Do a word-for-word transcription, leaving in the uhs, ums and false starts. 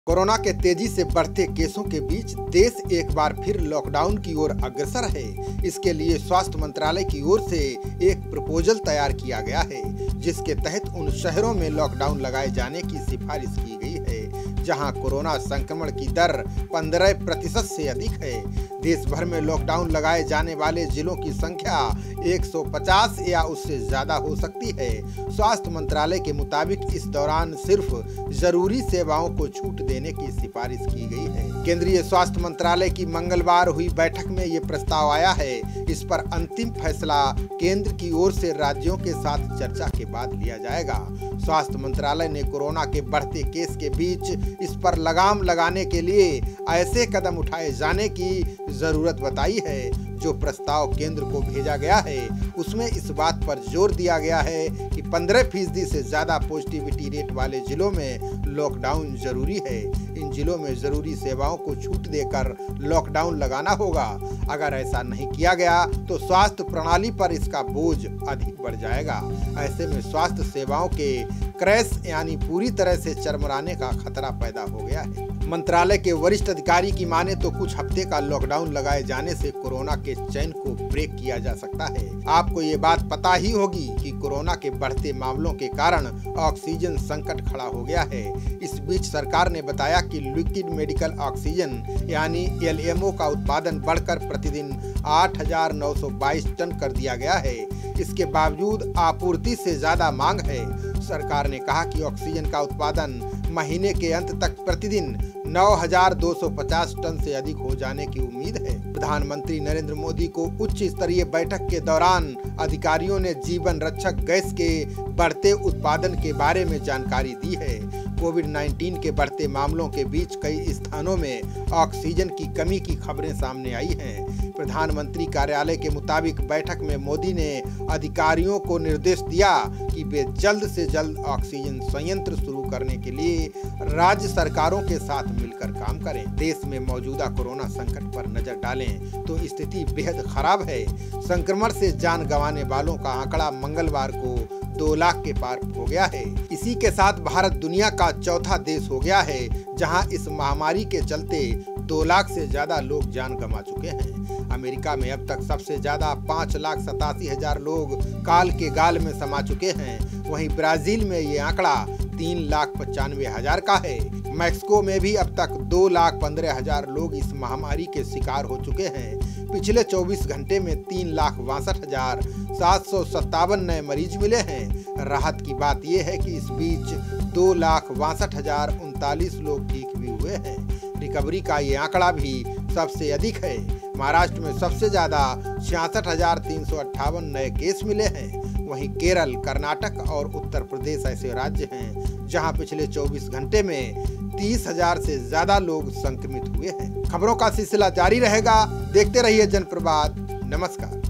Corona के तेजी से बढ़ते केसों के बीच देश एक बार फिर लॉकडाउन की ओर अग्रसर है। इसके लिए स्वास्थ्य मंत्रालय की ओर से एक प्रपोजल तैयार किया गया है, जिसके तहत उन शहरों में लॉकडाउन लगाए जाने की सिफारिश की गई है जहां कोरोना संक्रमण की दर पंद्रह प्रतिशत से अधिक है। देश भर में लॉकडाउन लगाए जाने वाले जिलों की संख्या एक सौ पचास या उससे ज्यादा हो सकती है। स्वास्थ्य मंत्रालय के मुताबिक इस दौरान सिर्फ जरूरी सेवाओं को छूट देने की सिफारिश की गई है। केंद्रीय स्वास्थ्य मंत्रालय की मंगलवार हुई बैठक में ये प्रस्ताव आया है। इस पर अंतिम फैसला केंद्र की ओर से राज्यों के साथ चर्चा के बाद लिया जाएगा। स्वास्थ्य मंत्रालय ने कोरोना के बढ़ते केस के बीच इस पर लगाम लगाने के लिए ऐसे कदम उठाए जाने की जरूरत बताई है। जो प्रस्ताव केंद्र को भेजा गया है उसमें इस बात पर जोर दिया गया है कि पंद्रह फीसदी से ज्यादा पॉजिटिविटी रेट वाले जिलों में लॉकडाउन जरूरी है। इन जिलों में जरूरी सेवाओं को छूट देकर लॉकडाउन लगाना होगा। अगर ऐसा नहीं किया गया तो स्वास्थ्य प्रणाली पर इसका बोझ अधिक बढ़ जाएगा। ऐसे में स्वास्थ्य सेवाओं के क्रैश यानी पूरी तरह से चरमराने का खतरा पैदा हो गया है। मंत्रालय के वरिष्ठ अधिकारी की माने तो कुछ हफ्ते का लॉकडाउन लगाए जाने से कोरोना के चैन को ब्रेक किया जा सकता है। आपको ये बात पता ही होगी कि कोरोना के बढ़ते मामलों के कारण ऑक्सीजन संकट खड़ा हो गया है। इस बीच सरकार ने बताया कि लिक्विड मेडिकल ऑक्सीजन यानी एल एम ओ का उत्पादन बढ़कर प्रतिदिन आठ हजार नौ सौ बाईस टन कर दिया गया है। इसके बावजूद आपूर्ति से ज्यादा मांग है। सरकार ने कहा कि ऑक्सीजन का उत्पादन महीने के अंत तक प्रतिदिन नौ हजार दो सौ पचास टन से अधिक हो जाने की उम्मीद है। प्रधानमंत्री नरेंद्र मोदी को उच्च स्तरीय बैठक के दौरान अधिकारियों ने जीवन रक्षक गैस के बढ़ते उत्पादन के बारे में जानकारी दी है। कोविड उन्नीस के बढ़ते मामलों के बीच कई स्थानों में ऑक्सीजन की कमी की खबरें सामने आई हैं। प्रधानमंत्री कार्यालय के मुताबिक बैठक में मोदी ने अधिकारियों को निर्देश दिया कि वे जल्द से जल्द ऑक्सीजन संयंत्र शुरू करने के लिए राज्य सरकारों के साथ मिलकर काम करें। देश में मौजूदा कोरोना संकट पर नजर डालें तो स्थिति बेहद खराब है। संक्रमण से जान गंवाने वालों का आंकड़ा मंगलवार को दो लाख के पार हो गया है। इसी के साथ भारत दुनिया का चौथा देश हो गया है जहां इस महामारी के चलते दो लाख से ज्यादा लोग जान गंवा चुके हैं। अमेरिका में अब तक सबसे ज्यादा पाँच लाख सतासी हजार लोग काल के गाल में समा चुके हैं। वहीं ब्राजील में ये आंकड़ा तीन लाख पचानवे हजार का है। मैक्सिको में भी अब तक दो लाख पंद्रह हजार लोग इस महामारी के शिकार हो चुके हैं। पिछले चौबीस घंटे में तीन लाख बासठ हजार सात सौ सत्तावन नए मरीज मिले हैं। राहत की बात यह है कि इस बीच दो लाख बासठ हजार उनतालीस लोग ठीक भी हुए हैं। रिकवरी का ये आंकड़ा भी सबसे अधिक है। महाराष्ट्र में सबसे ज्यादा छियासठ हजार तीन सौ अट्ठावन नए केस मिले हैं। वहीं केरल, कर्नाटक और उत्तर प्रदेश ऐसे राज्य हैं जहां पिछले चौबीस घंटे में तीस हजार से ज्यादा लोग संक्रमित हुए हैं। खबरों का सिलसिला जारी रहेगा। देखते रहिए जनप्रभात। नमस्कार।